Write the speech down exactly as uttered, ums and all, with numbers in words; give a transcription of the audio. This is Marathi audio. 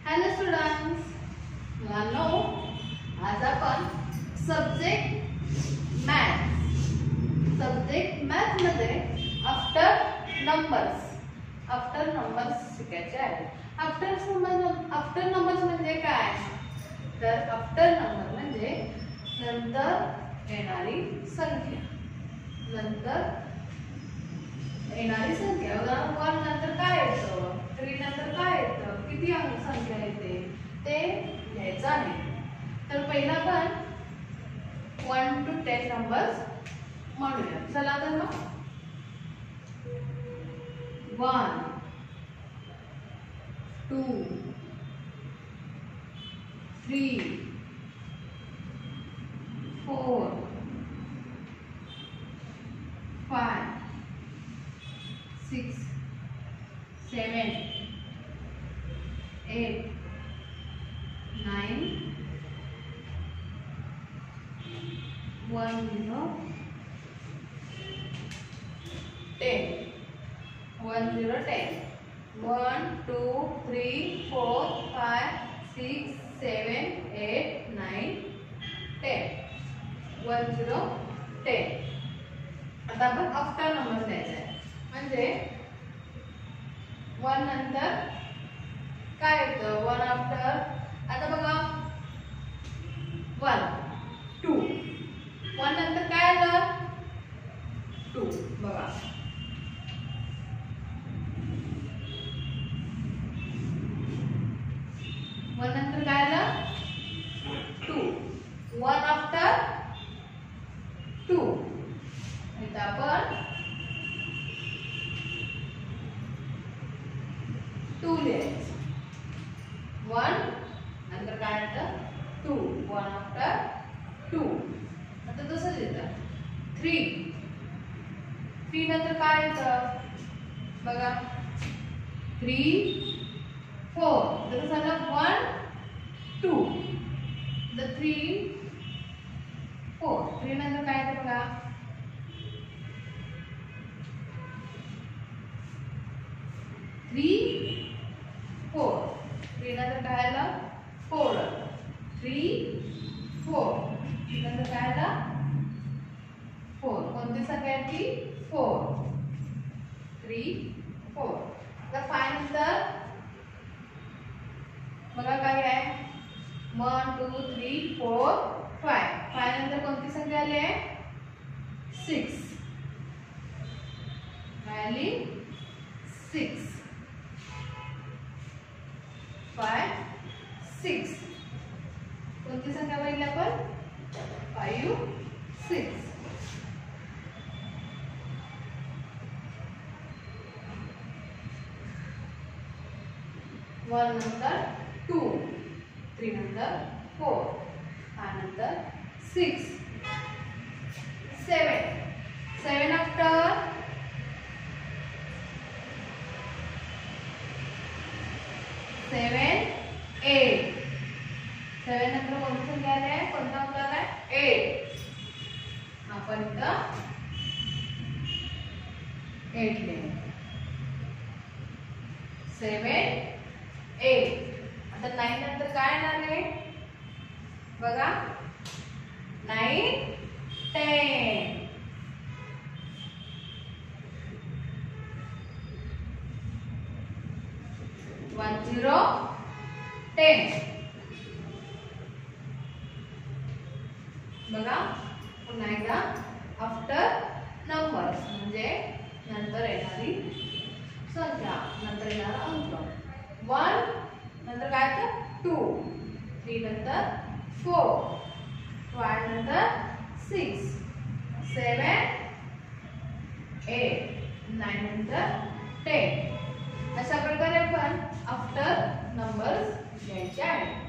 हॅलो स्टुडंट्स, मुलांनो, आज आपण सब्जेक्ट मॅथ सब्जेक्ट मॅथ मध्ये आफ्टर नंबर्स आफ्टर नंबर्स शिकायचे आहे. आफ्टर नंबर आफ्टर नंबर्स म्हणजे काय? तर आफ्टर नंबर म्हणजे नंतर येणारी संख्या. नंतर येणारी संख्या. उदाहरण वन नंतर काय येतं, थ्री नंतर काय येतं, किती अंक संख्या येते ते लिहायचं आहे. तर पहिला पण वन टू टेन नंबर्स म्हणूया. चला तर मग one two three four five six seven eight nine one zero ten one zero ten one two three four five six seven eight nine ten one zero ten. आता आपण आफ्टर नंबर द्यायचा आहे. म्हणजे वन नंतर काय येतं, वन आफ्टर. आता बघा वन टू वन नंतर काय आलं, टू. बघा वन नंतर काय आलं, टू. One after two. इथं आपण टू लिहायचं. वन नंतर काय येतं, टू. One after two. आता तसंच येतं थ्री. थ्री नंतर काय येतं बघा, थ्री फोर. तर झालं one two the three four. Three नंतर काय येतं बघा, थ्री फोर. थ्री नंतर काय आलं, फोर. Three four. थ्री नंतर काय आलं, फोर. कोणती संख्या आहे ती, फोर. Three four. आता फाय नंतर बघा काय आहे, one two three four five. Five नंतर कोणती संख्या आली आहे, सिक्स. काय आली, सिक्स. Five six. कोणती संख्या बघितली आपण, फाइव सिक्स. वन नंतर टू. थ्री नंतर फोर. फाय नंतर six. Seven. Seven after seven eight. Seven नंतर कोणती संख्या आली आहे, कोणता अंक आला आहे, एट. आपण इथं एट लिहिलं. सेवन एट. आता नाइन नंतर काय येणार आहे बघा, nine ten. One zero ten. बघा पुन्हा एकदा आफ्टर नंबर्स म्हणजे नंतर येणारी संख्या, नंतर येणारा अंक. वन नंतर काय येतं, टू. थ्री नंतर फोर. फाय नंतर सिक्स. Seven eight. नाइन नंतर टेन. अशा प्रकारे आपण आफ्टर नंबर्स घ्यायचे आहेत.